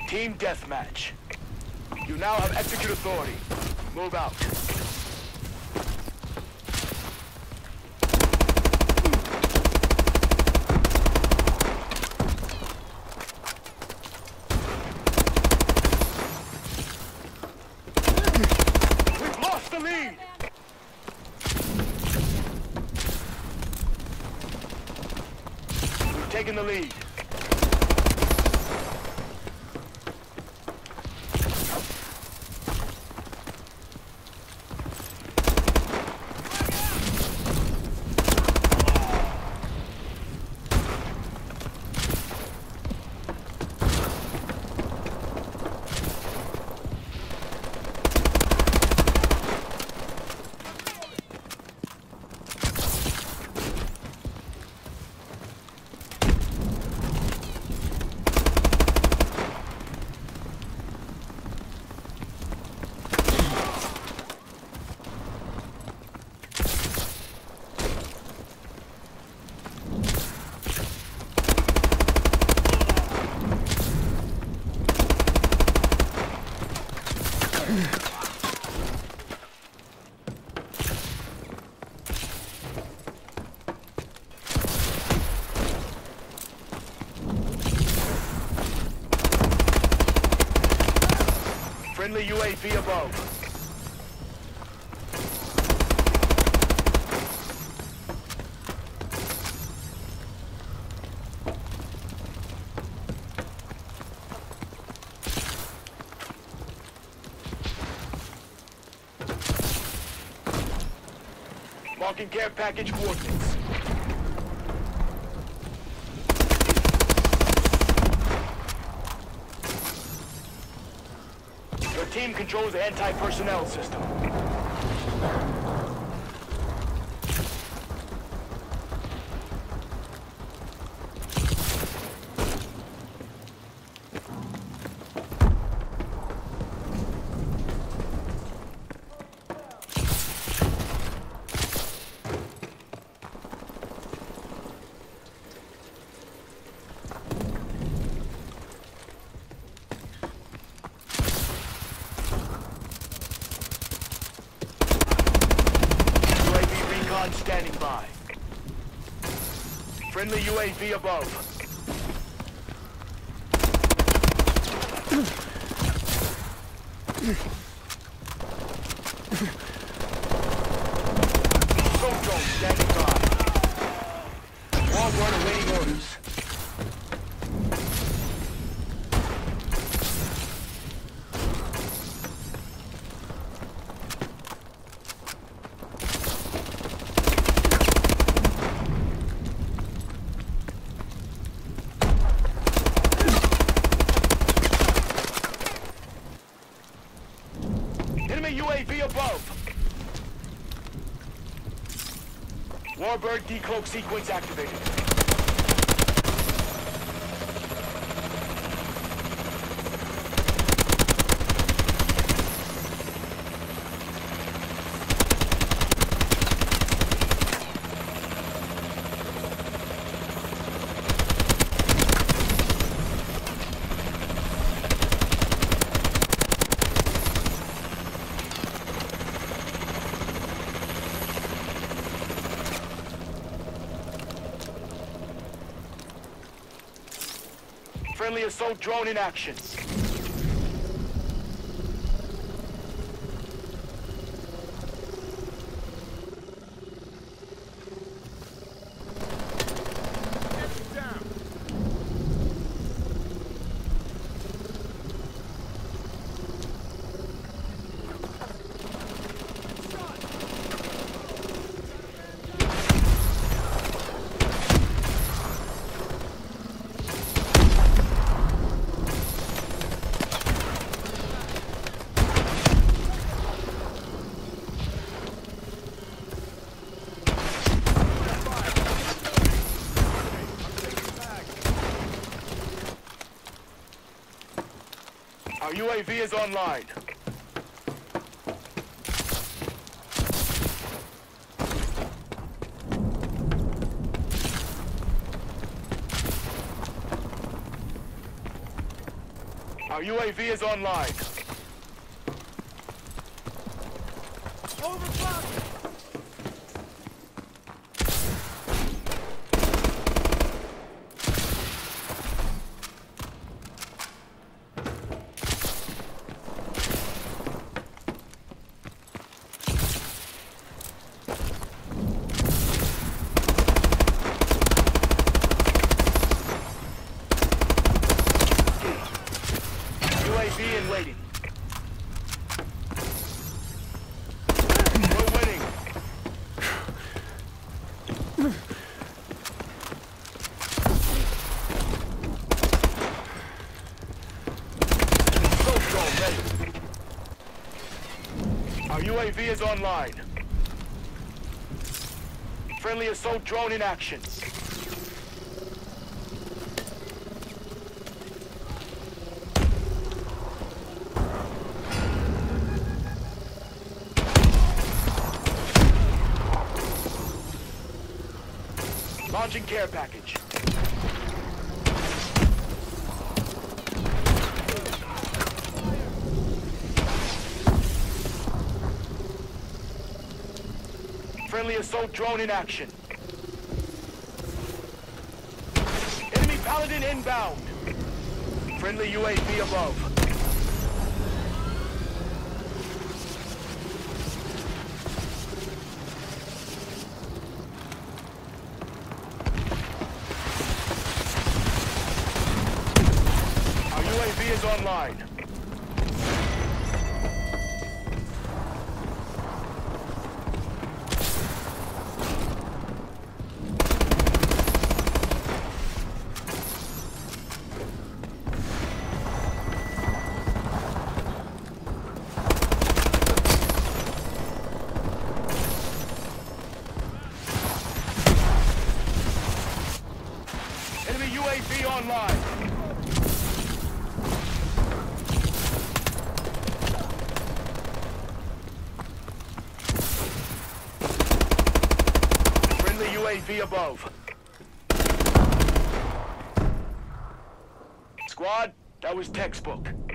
Team deathmatch. You now have execute authority. Move out. We've lost the lead! We've taken the lead. Friendly UAV above. Marking care package coordinates. Your team controls the anti-personnel system. Standing by. Friendly UAV above. Assault drone standing by. Warbird awaiting orders. Enemy UAV above. Warbird decloak sequence activated. Friendly assault drone in action. Our UAV is online. Our UAV is online. UAV in waiting. We're winning. Assault drone ready. Our UAV is online. Friendly assault drone in action. Launching care package. Friendly assault drone in action. Enemy Paladin inbound. Friendly UAV above. UAV is online. Enemy UAV online. UAV above. Squad, that was textbook.